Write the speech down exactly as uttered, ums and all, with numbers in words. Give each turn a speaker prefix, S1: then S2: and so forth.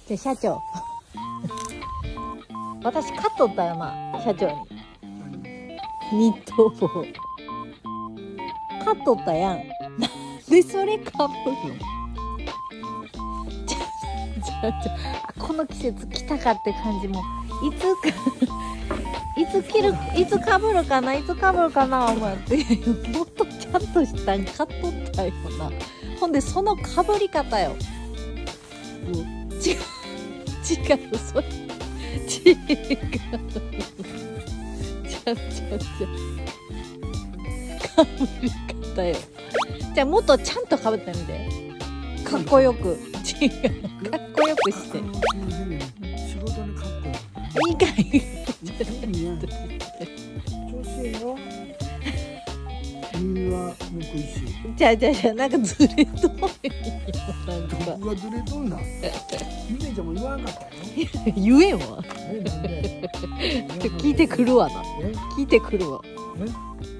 S1: じゃ社長私買っとったよな社長にニット帽買っとったやん。なんでそれかぶるの？ちょちょちょあこの季節来たかって感じもいつかいつ着るいつかぶるかないつかぶるかな思ってもっとちゃんとしたん買っとったよな。ほんでそのかぶり方よ。違う違うそれ違うちゃうちゃうちゃうかぶり方よ。じゃあもっとちゃんとかぶってみて。かっこよく違うかっこよくして
S2: 仕事にかっこ
S1: いい。いいかい
S2: 調子いいよ。耳はむくいし。
S1: じゃあじゃあじゃあなんかずれとんよなんか
S2: 僕がずれとんだ。ゆめちゃんも言わんかったよ。
S1: 言えんわ
S2: え、なんで？
S1: 聞いてくるわな
S2: え？
S1: 聞いてくるわ
S2: え？